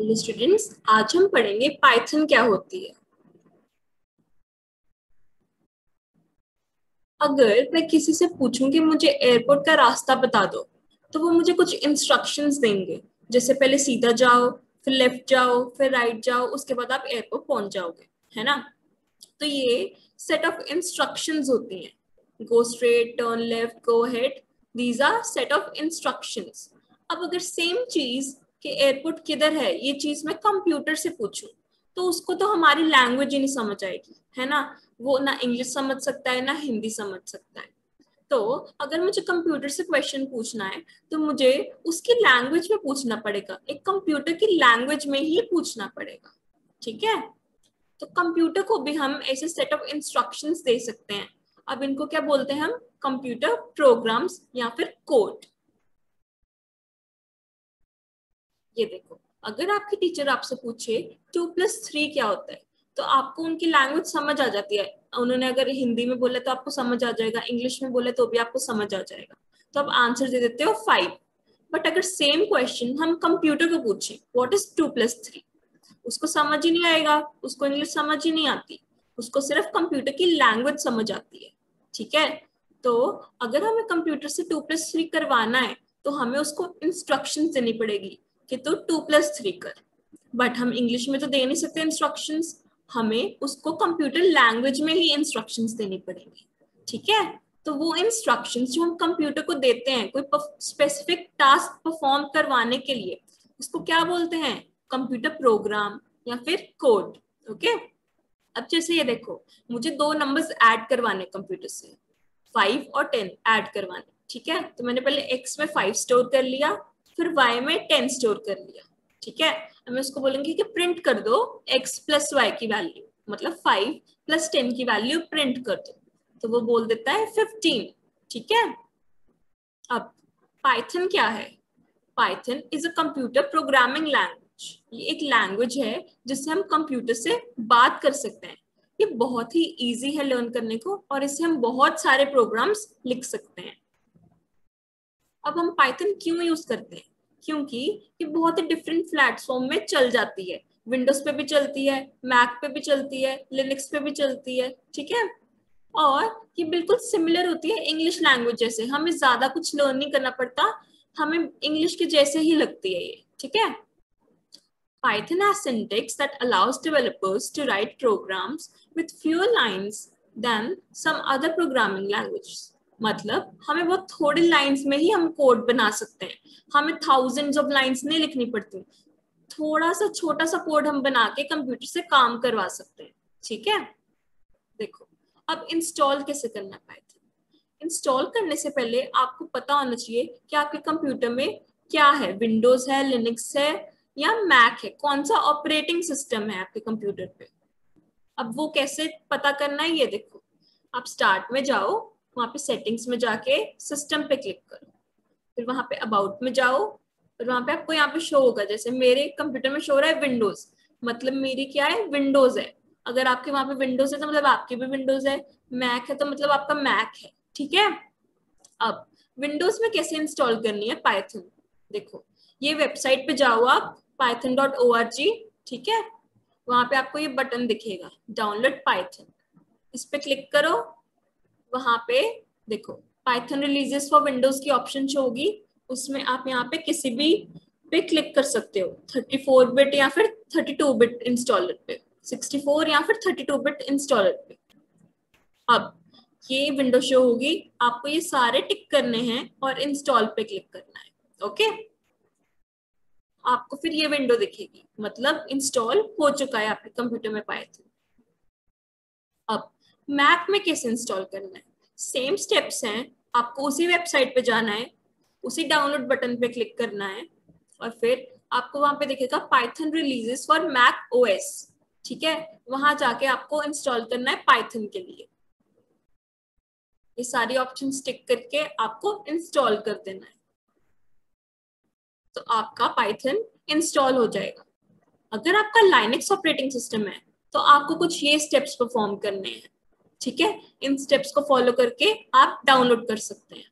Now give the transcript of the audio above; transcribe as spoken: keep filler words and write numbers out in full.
Hello students, आज हम पढ़ेंगे पाइथन क्या होती है। अगर मैं किसी से पूछूं कि मुझे एयरपोर्ट का रास्ता बता दो, तो वो मुझे कुछ इंस्ट्रक्शंस देंगे, जैसे पहले सीधा जाओ, फिर लेफ्ट जाओ, फिर राइट जाओ, उसके बाद आप एयरपोर्ट पहुंच जाओगे, है ना। तो ये सेट ऑफ इंस्ट्रक्शंस होती हैं। Go straight, turn left, go head, these are set of instructions. अब अगर सेम चीज कि एयरपोर्ट किधर है, ये चीज मैं कंप्यूटर से पूछूं, तो उसको तो हमारी लैंग्वेज ही नहीं समझ आएगी, है ना। वो ना इंग्लिश समझ सकता है ना हिंदी समझ सकता है। तो अगर मुझे कंप्यूटर से क्वेश्चन पूछना है, तो मुझे उसकी लैंग्वेज में पूछना पड़ेगा, एक कंप्यूटर की लैंग्वेज में ही पूछना पड़ेगा। ठीक है। तो कंप्यूटर को भी हम ऐसे सेट ऑफ इंस्ट्रक्शंस दे सकते हैं। अब इनको क्या बोलते हैं हम? कंप्यूटर प्रोग्राम्स या फिर कोड। ये देखो, अगर आपकी टीचर आपसे पूछे टू प्लस थ्री क्या होता है, तो आपको उनकी लैंग्वेज समझ आ जाती है। उन्होंने अगर हिंदी में बोला तो आपको समझ आ जाएगा, इंग्लिश में बोले तो भी आपको समझ आ जाएगा, तो आप आंसर दे देते हो फाइव। बट अगर सेम क्वेश्चन हम कंप्यूटर को पूछे what is two plus three, उसको समझ ही नहीं आएगा, उसको इंग्लिश समझ ही नहीं आती, उसको सिर्फ कंप्यूटर की लैंग्वेज समझ आती है। ठीक है। तो अगर हमें कंप्यूटर से टू प्लस थ्री करवाना है, तो हमें उसको इंस्ट्रक्शन देनी पड़ेगी कि तू टू प्लस थ्री कर। बट हम इंग्लिश में तो दे नहीं सकते इंस्ट्रक्शंस, हमें उसको कंप्यूटर लैंग्वेज में ही इंस्ट्रक्शंस देनी पड़ेंगी। ठीक है। तो वो इंस्ट्रक्शंस जो हम कंप्यूटर को देते हैं कोई स्पेसिफिक टास्क परफॉर्म करवाने के लिए, उसको क्या बोलते हैं? कंप्यूटर प्रोग्राम या फिर कोड। ओके। अब जैसे ये देखो, मुझे दो नंबर्स ऐड करवाने कंप्यूटर से, फाइव और टेन ऐड करवाने। ठीक है। तो मैंने पहले एक्स में फाइव स्टोर कर लिया, फिर वाई में टेन स्टोर कर लिया। ठीक है। अब मैं उसको बोलूंगी कि प्रिंट कर दो एक्स प्लस वाई की वैल्यू, मतलब फाइव प्लस टेन की वैल्यू प्रिंट कर दो। तो वो बोल देता है फिफ्टीन। ठीक है। अब पाइथन क्या है? Python is a computer programming language. ये एक लैंग्वेज है जिससे हम कंप्यूटर से बात कर सकते हैं। ये बहुत ही इजी है लर्न करने को, और इससे हम बहुत सारे प्रोग्राम्स लिख सकते हैं। अब हम पाइथन क्यों यूज करते हैं? क्योंकि ये बहुत ही डिफरेंट प्लेटफॉर्म में चल जाती है। विंडोज पे भी चलती है, मैक पे भी चलती है, लिनक्स पे भी चलती है। ठीक है। और ये बिल्कुल सिमिलर होती है इंग्लिश लैंग्वेज जैसे, हमें ज्यादा कुछ लर्न नहीं करना पड़ता, हमें इंग्लिश के जैसे ही लगती है ये। ठीक है। Python has syntax that allows developers to write programs with fewer lines than some other programming languages. मतलब हमें बहुत थोड़ी लाइंस में ही हम कोड बना सकते हैं, हमें थाउजेंड्स ऑफ लाइंस नहीं लिखनी पड़ती। थोड़ा सा छोटा सा कोड हम बना के कंप्यूटर से काम करवा सकते हैं। ठीक है। देखो, अब इंस्टॉल कैसे करना है पाइथन। इंस्टॉल करने से पहले आपको पता होना चाहिए कि आपके कंप्यूटर में क्या है, विंडोज है, लिनक्स है या मैक है, कौन सा ऑपरेटिंग सिस्टम है आपके कंप्यूटर पे। अब वो कैसे पता करना है, ये देखो। आप स्टार्ट में जाओ, वहां पे सेटिंग्स में जाके सिस्टम पे क्लिक करो, फिर वहां पे अबाउट में जाओ, फिर वहां पे आपको यहाँ पे शो होगा, जैसे मेरे कंप्यूटर में शो हो रहा है विंडोज, मतलब मेरी क्या है, विंडोज है। अगर आपके वहां पे विंडोज है तो मतलब आपकी भी विंडोज है, मैक है तो मतलब आपका मैक है। ठीक है। अब विंडोज में कैसे इंस्टॉल करनी है पाइथन, देखो, ये वेबसाइट पे जाओ आप, Python dot O R G. ठीक है। वहां पे आपको ये बटन दिखेगा, डाउनलोड पाइथन, इस पे क्लिक करो। वहां पे देखो, पाइथन रिलीजेस फॉर विंडोज की ऑप्शन शो होगी, उसमें आप यहाँ पे किसी भी पे क्लिक कर सकते हो, थर्टी फोर बिट या फिर थर्टी टू बिट इंस्टॉलर पे, सिक्सटी फोर या फिर थर्टी टू बिट इंस्टॉलर पे। अब ये विंडो शो होगी, आपको ये सारे टिक करने हैं और इंस्टॉल पे क्लिक करना है। ओके। आपको फिर ये विंडो दिखेगी, मतलब इंस्टॉल हो चुका है आपके कंप्यूटर में पाइथन। अब मैक में कैसे इंस्टॉल करना है, सेम स्टेप्स हैं, आपको उसी वेबसाइट पे जाना है, उसी डाउनलोड बटन पे क्लिक करना है, और फिर आपको वहां पे दिखेगा Python releases for Mac OS. ठीक है। वहां जाके आपको इंस्टॉल करना है पाइथन के लिए, ये सारी ऑप्शन टिक करके आपको इंस्टॉल कर देना है, तो आपका पाइथन इंस्टॉल हो जाएगा। अगर आपका लाइनक्स ऑपरेटिंग सिस्टम है, तो आपको कुछ ये स्टेप्स परफॉर्म करने हैं। ठीक है। इन स्टेप्स को फॉलो करके आप डाउनलोड कर सकते हैं।